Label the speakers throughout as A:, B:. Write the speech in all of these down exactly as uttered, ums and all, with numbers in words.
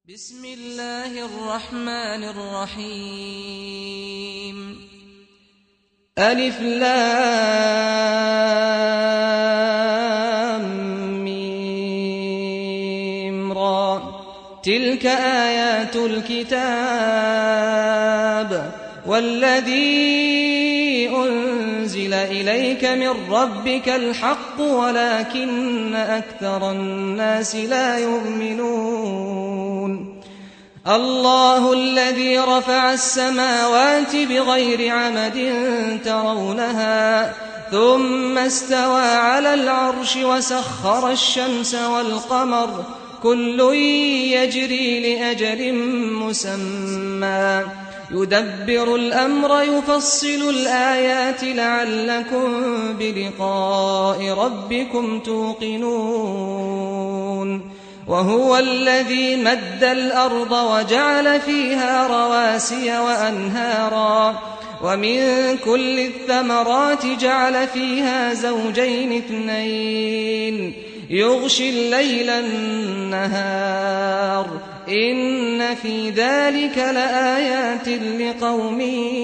A: بسم الله الرحمن الرحيم ألف لام ميم را تلك آيات الكتاب والذي أنزل إليك من ربك الحق ولكن أكثر الناس لا يؤمنون الله الذي رفع السماوات بغير عمد ترونها ثم استوى على العرش وسخر الشمس والقمر كل يجري لأجل مسمى يدبر الأمر يفصل الآيات لعلكم بلقاء ربكم توقنون وهو الذي مد الأرض وجعل فيها رواسي وأنهارا ومن كل الثمرات جعل فيها زوجين اثنين يغشي الليل النهار إن في ذلك لآيات لقوم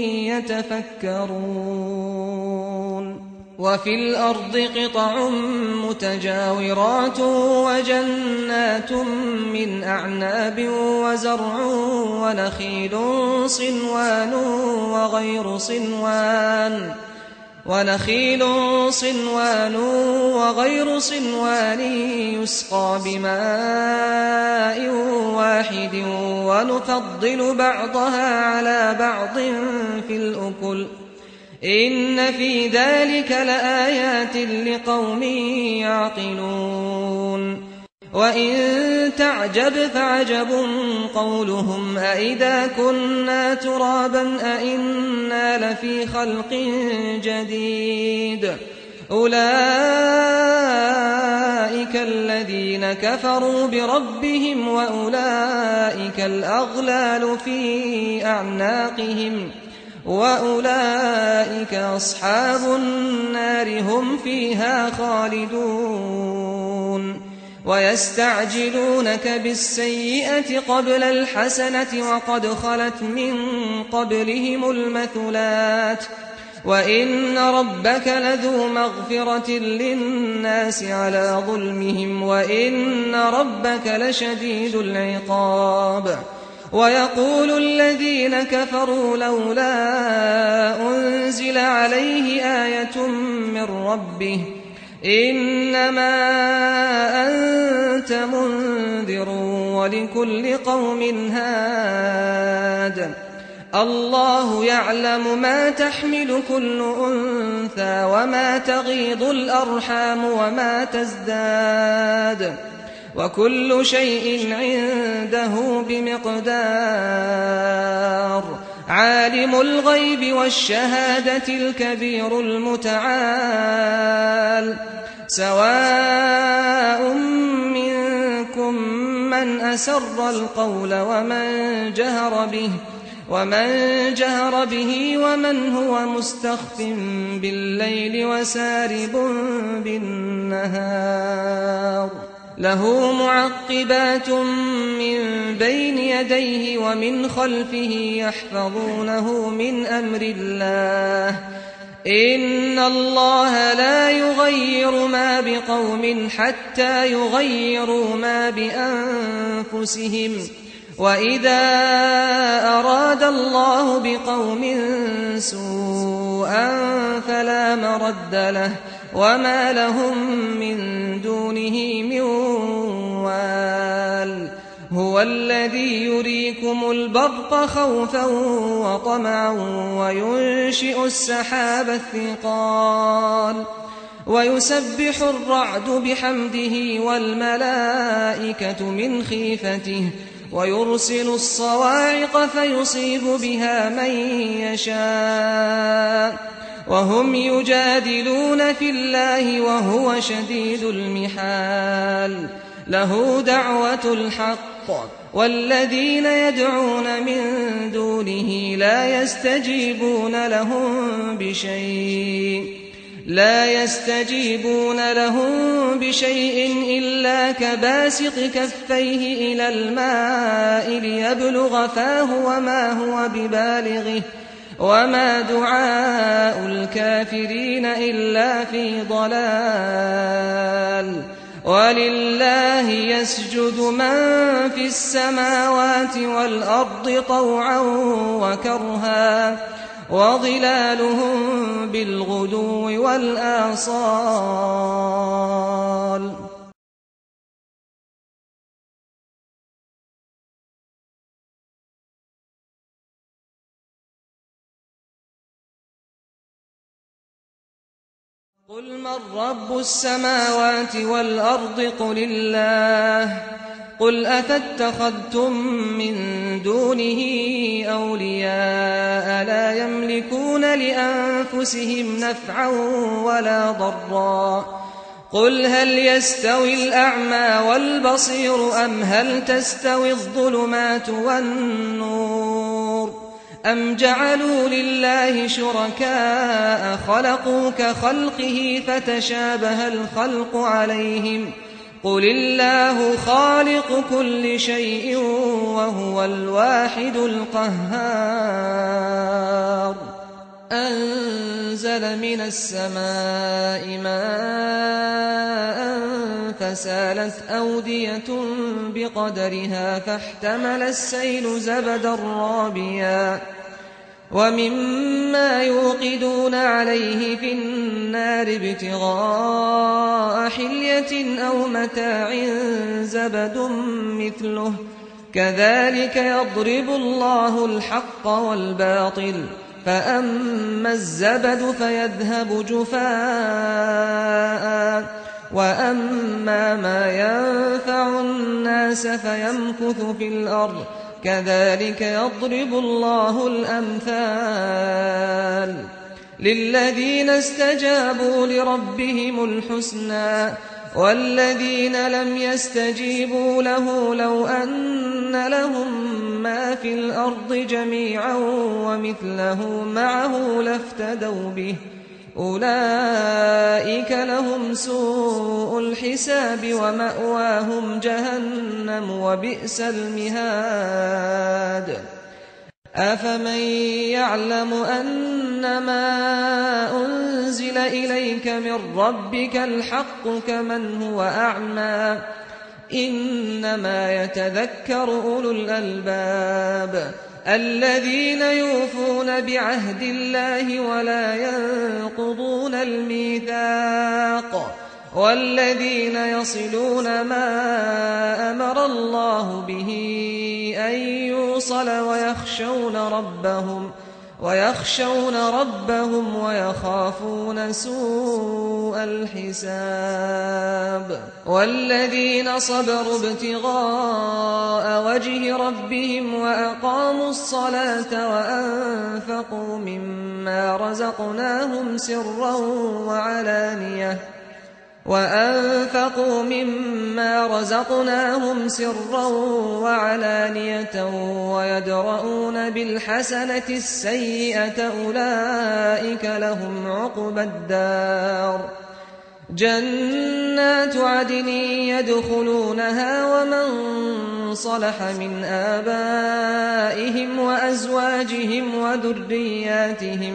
A: يتفكرون وفي الأرض قطع متجاورات وجنات من أعناب وزرع ونخيل صنوان وغير صنوان ونخيل صنوان وغير صنوان يسقى بماء واحد ونفضل بعضها على بعض في الأكل إن في ذلك لآيات لقوم يعقلون وإن تعجب فعجب قولهم أإذا كنا ترابا أإنا لفي خلق جديد أولئك الذين كفروا بربهم وأولئك الأغلال في أعناقهم وأولئك أصحاب النار هم فيها خالدون ويستعجلونك بالسيئة قبل الحسنة وقد خلت من قبلهم المثلات وإن ربك لذو مغفرة للناس على ظلمهم وإن ربك لشديد العقاب ويقول الذين كفروا لولا أنزل عليه آية من ربه إنما أنت منذر ولكل قوم هاد الله يعلم ما تحمل كل أنثى وما تغيض الأرحام وما تزداد وكل شيء عنده بمقدار عالم الغيب والشهادة الكبير المتعال سواء منكم من أسر القول ومن جهر به ومن جهر به ومن هو مستخف بالليل وسارب بالنهار له معقبات من بين يديه ومن خلفه يحفظونه من أمر الله إن الله لا يغير ما بقوم حتى يغيروا ما بأنفسهم وإذا أراد الله بقوم سوءا فلا مرد له وما لهم من دونه من وال هو الذي يريكم البرق خوفا وطمعا وينشئ السحاب الثقال ويسبح الرعد بحمده والملائكة من خيفته ويرسل الصواعق فيصيب بها من يشاء وهم يجادلون في الله وهو شديد المحال له دعوة الحق والذين يدعون من دونه لا يستجيبون لهم بشيء لا يستجيبون لهم بشيء إلا كباسط كفيه إلى الماء ليبلغ فاه وما هو ببالغه وما دعاء الكافرين إلا في ضلال ولله يسجد من في السماوات والأرض طوعا وكرها وظلالهم بالغدو والآصال قل من رب السماوات والأرض قل الله قل أفاتخذتم من دونه أولياء لا يملكون لأنفسهم نفعا ولا ضرا قل هل يستوي الأعمى والبصير أم هل تستوي الظلمات والنور أم جعلوا لله شركاء خلقوا كخلقه فتشابه الخلق عليهم قل الله خالق كل شيء وهو الواحد القهار أنزل من السماء ماء فسالت أودية بقدرها فاحتمل السيل زبدا رابيا ومما يوقدون عليه في النار ابتغاء حلية أو متاع زبد مثله كذلك يضرب الله الحق والباطل فأما الزبد فيذهب جفاء وأما ما ينفع الناس فيمكث في الأرض كذلك يضرب الله الأمثال للذين استجابوا لربهم الحسنى والذين لم يستجيبوا له لو أن لهم ما في الأرض جميعا ومثله معه لافتدوا به أولئك لهم سوء الحساب ومأواهم جهنم وبئس المهاد أفمن يعلم أنما أنزل إليك من ربك الحق كمن هو أعمى إنما يتذكر أولو الألباب الذين يوفون بعهد الله ولا ينقضون الميثاق والذين يصلون ما أمر الله به أن يوصل ويخشون ربهم ويخشون ربهم ويخافون سوء الحساب والذين صبروا ابتغاء وجه ربهم وأقاموا الصلاة وأنفقوا مما رزقناهم سرا وعلانية وأنفقوا مما رزقناهم سرا وعلانية ويدرؤون بالحسنة السيئة أولئك لهم عقبى الدار جنات عدن يدخلونها ومن صلح من آبائهم وأزواجهم وذرياتهم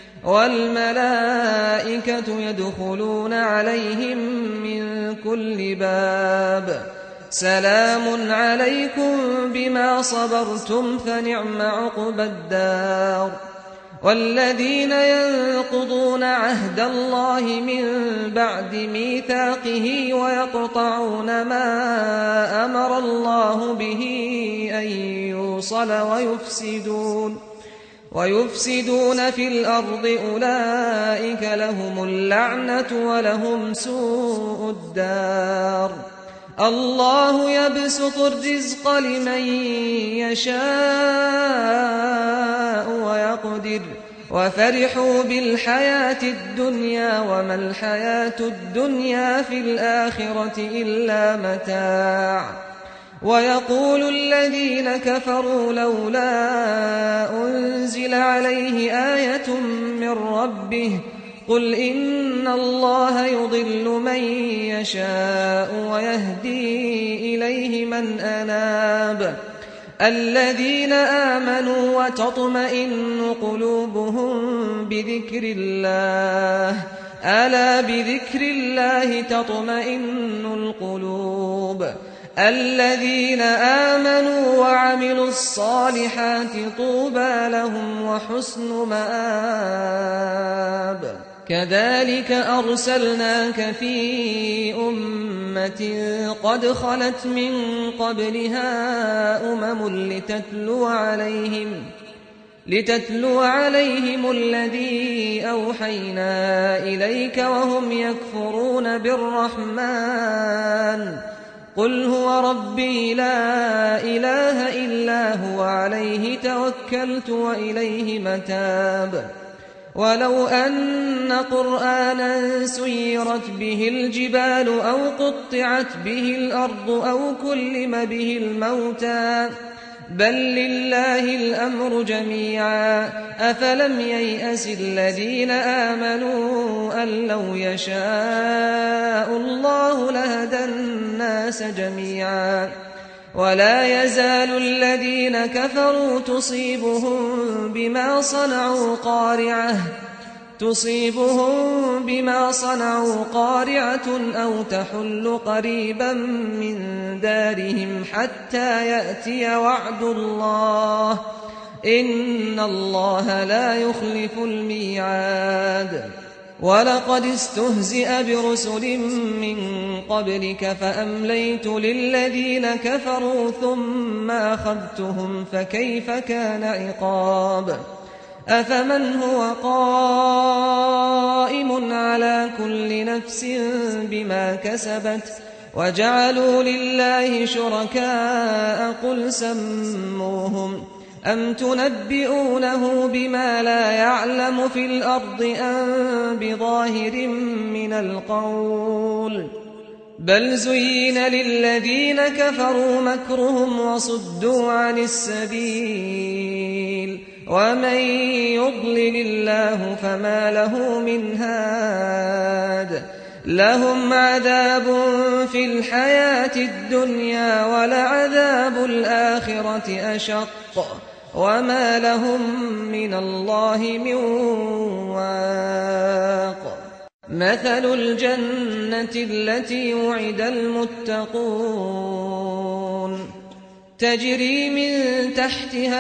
A: والملائكة يدخلون عليهم من كل باب سلام عليكم بما صبرتم فنعم عقبى الدار والذين ينقضون عهد الله من بعد ميثاقه ويقطعون ما أمر الله به أن يوصل ويفسدون ويفسدون في الأرض أولئك لهم اللعنة ولهم سوء الدار الله يبسط الرزق لمن يشاء ويقدر وفرحوا بالحياة الدنيا وما الحياة الدنيا في الآخرة إلا متاع ويقول الذين كفروا لولا أنزل عليه آية من ربه قل إن الله يضل من يشاء ويهدي إليه من أناب الذين آمنوا وتطمئن قلوبهم بذكر الله ألا بذكر الله تطمئن القلوب الذين آمنوا وعملوا الصالحات طوبى لهم وحسن مآب كذلك أرسلناك في أمة قد خلت من قبلها أمم لتتلو عليهم لتتلو عليهم الذي أوحينا إليك وهم يكفرون بالرحمن قل هو ربي لا إله إلا هو عليه توكلت وإليه متاب ولو أن قرآنا سيرت به الجبال أو قطعت به الأرض أو كلم به الموتى بل لله الأمر جميعا أفلم ييأس الذين آمنوا أن لو يشاء الله لهدى الناس جميعا ولا يزال الذين كفروا تصيبهم بما صنعوا قارعة تصيبهم بما صنعوا قارعة أو تحل قريبا من دارهم حتى يأتي وعد الله إن الله لا يخلف الميعاد ولقد استهزئ برسل من قبلك فأمليت للذين كفروا ثم أخذتهم فكيف كان عقاب أفمن هو قائم على كل نفس بما كسبت وجعلوا لله شركاء قل سموهم أم تنبئونه بما لا يعلم في الأرض أم بظاهر من القول بل زين للذين كفروا مكرهم وصدوا عن السبيل ومن يضلل الله فما له من هاد لهم عذاب في الحياة الدنيا ولعذاب الآخرة أشق وما لهم من الله من واق مثل الجنة التي وعد المتقون تجري من تحتها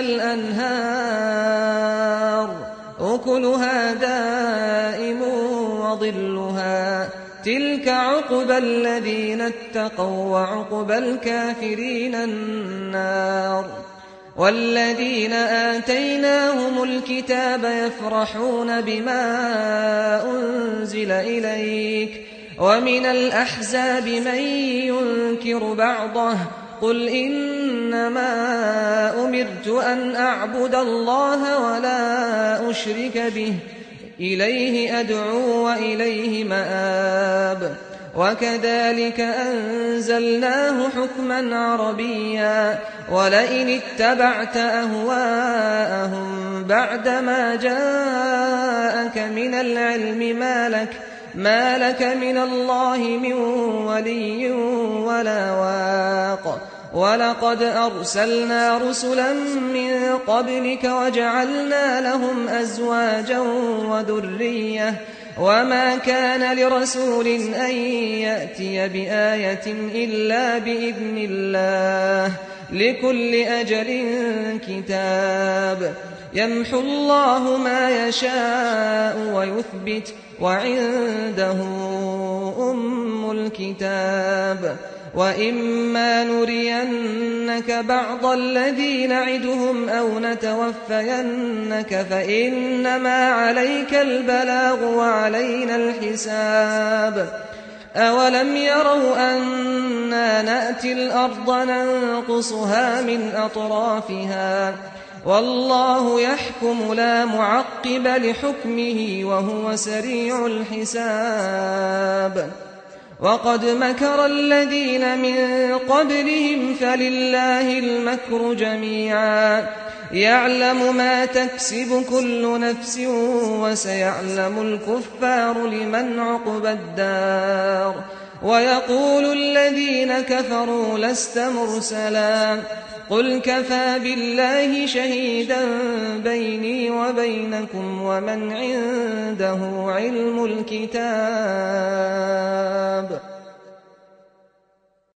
A: الأنهار أكلها دائم وظلها تلك عقبى الذين اتقوا وعقبى الكافرين النار والذين آتيناهم الكتاب يفرحون بما أنزل إليك ومن الأحزاب من ينكر بعضه قل إنما أمرت أن أعبد الله ولا أشرك به إليه أدعو وإليه مآب وكذلك أنزلناه حكما عربيا ولئن اتبعت أهواءهم بعدما جاءك من العلم ما لك ما لك من الله من ولي ولا واق ولقد أرسلنا رسلا من قبلك وجعلنا لهم أزواجا وذرية وما كان لرسول أن يأتي بآية إلا بإذن الله لكل أجل كتاب يمحو الله ما يشاء ويثبت وعنده أم الكتاب وإما نرينك بعض الذي نعدهم أو نتوفينك فإنما عليك البلاغ وعلينا الحساب أولم يروا أنا نأتي الأرض ننقصها من أطرافها والله يحكم لا معقب لحكمه وهو سريع الحساب وقد مكر الذين من قبلهم فلله المكر جميعا يعلم ما تكسب كل نفس وسيعلم الكفار لمن عقبى الدار ويقول الذين كفروا لست مرسلا قل كفى بالله شهيدا بيني وبينكم ومن عنده علم الكتاب